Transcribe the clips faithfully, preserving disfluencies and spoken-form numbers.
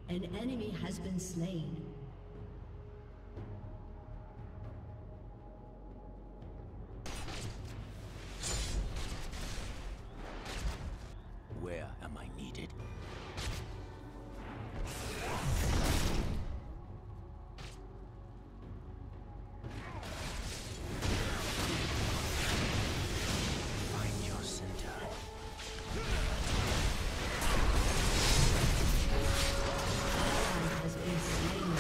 An enemy has been slain. Where am I needed? Find your center. Has been slain.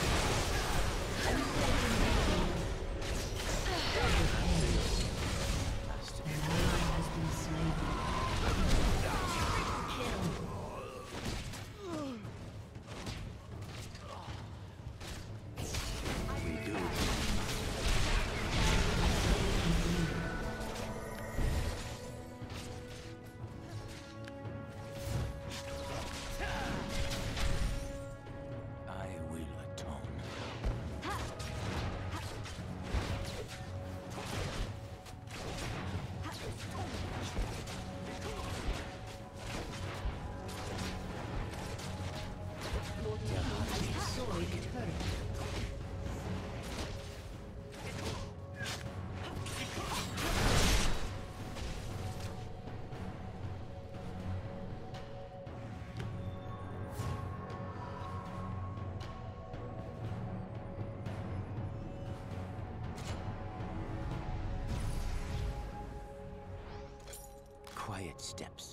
Quiet steps.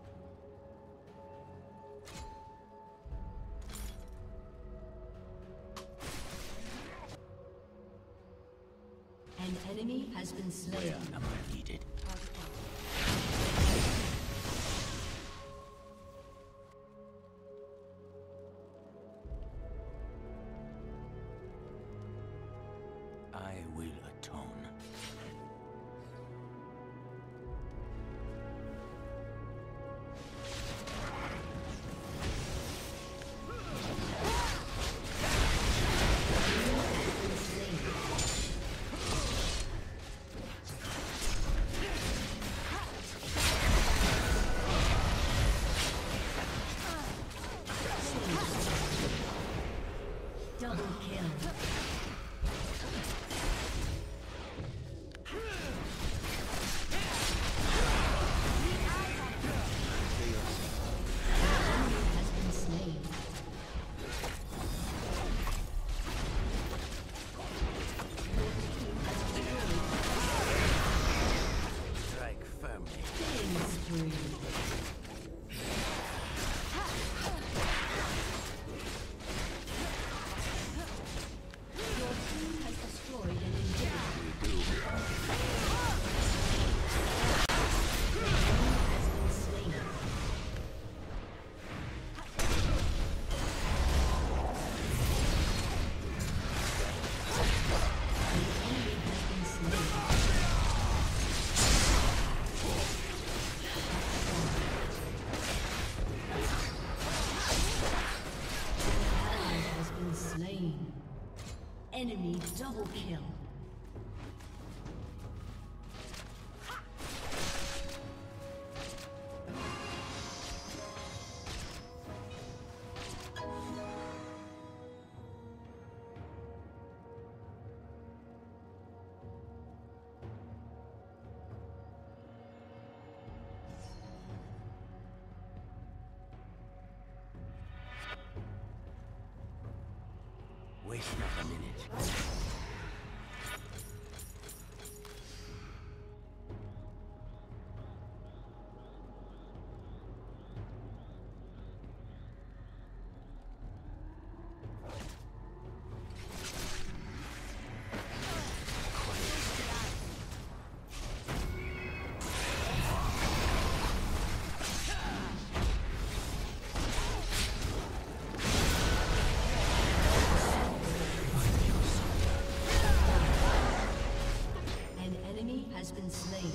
An enemy has been slain. Where am I needed? I will atone. Double kill. Enemy double kill. Waste not a minute. Has been slain.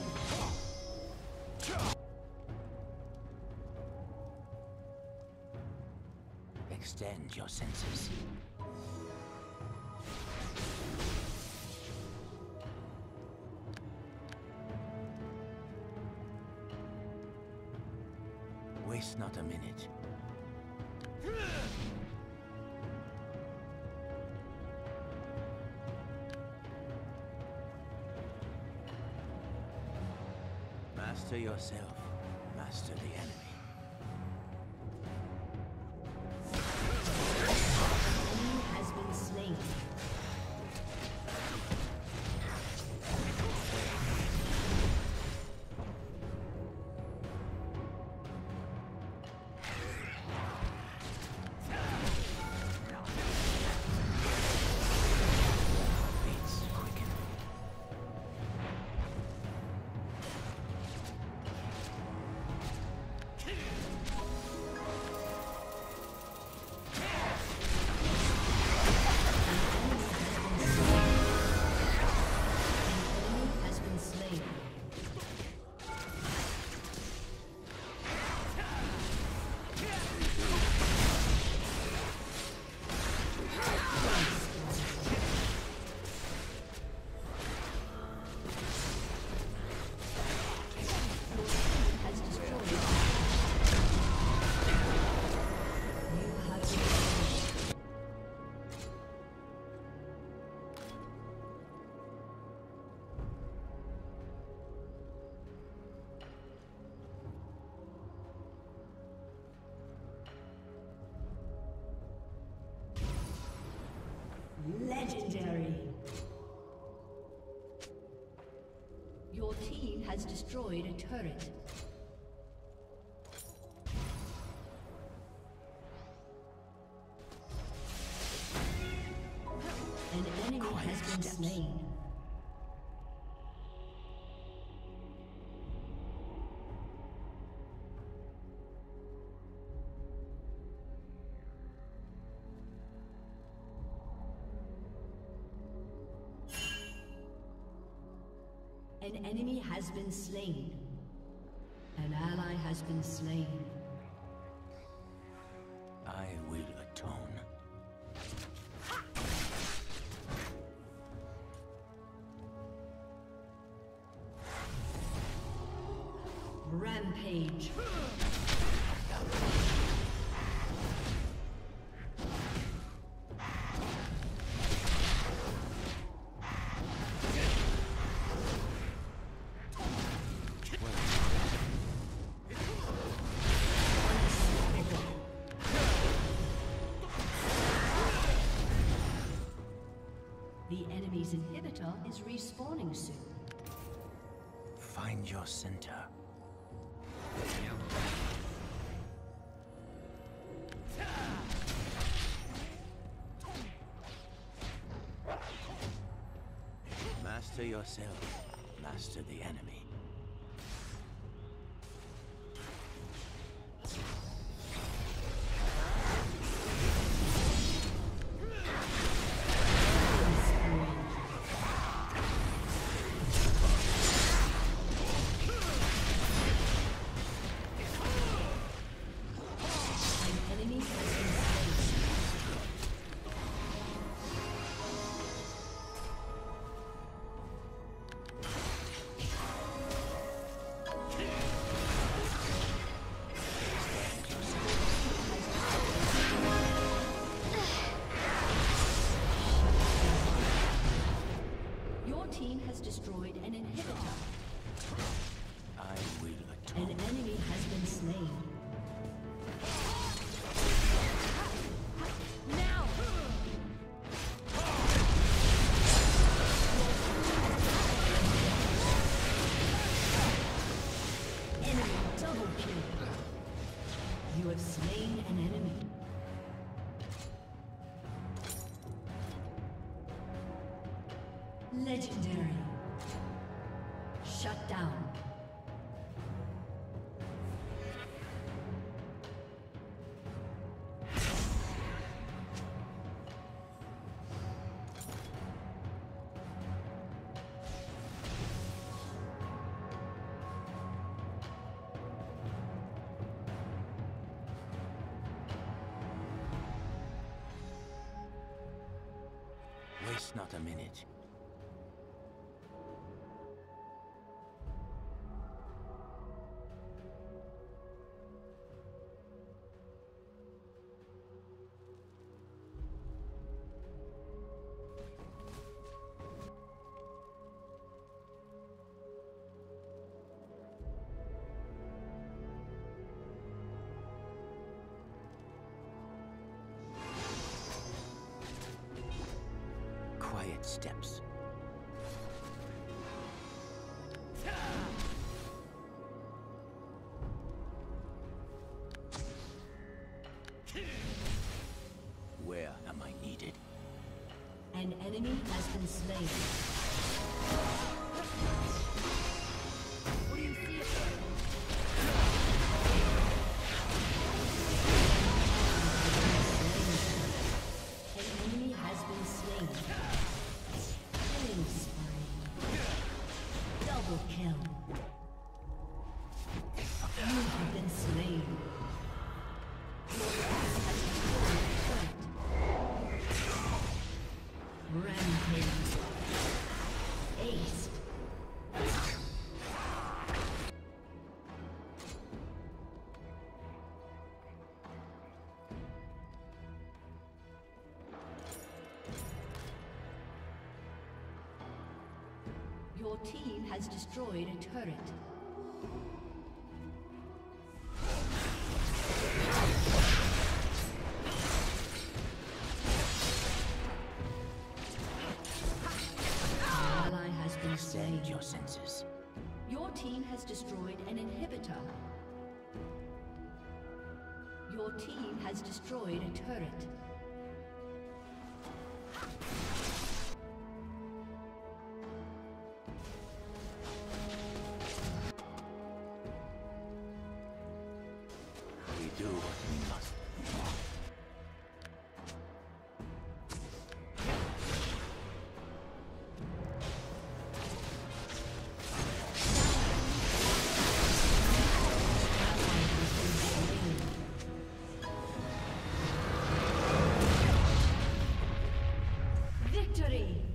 Extend your senses. Waste not a minute. Master yourself. Master the enemy. Enemy has been slain. Legendary. Your team has destroyed a turret. An enemy Quiet has been steps. slain. An enemy has been slain. An ally has been slain. I will atone. Rampage. The enemy's inhibitor is respawning soon. Find your center. Master yourself. Master the enemy. Destroyed an inhibitor. I will atone. An enemy has been slain. Now! Enemy double kill. You have slain an enemy. Legendary. Shut down. Waste not a minute. steps. Where am I needed? An enemy has been slain. What do you see? An enemy has been slain. Killing spree. Double kill. You have been slain. Rampage. Ace. Your team has destroyed a turret. Extend your senses. Your team has destroyed an inhibitor. Your team has destroyed a turret. We do what we must. Victory!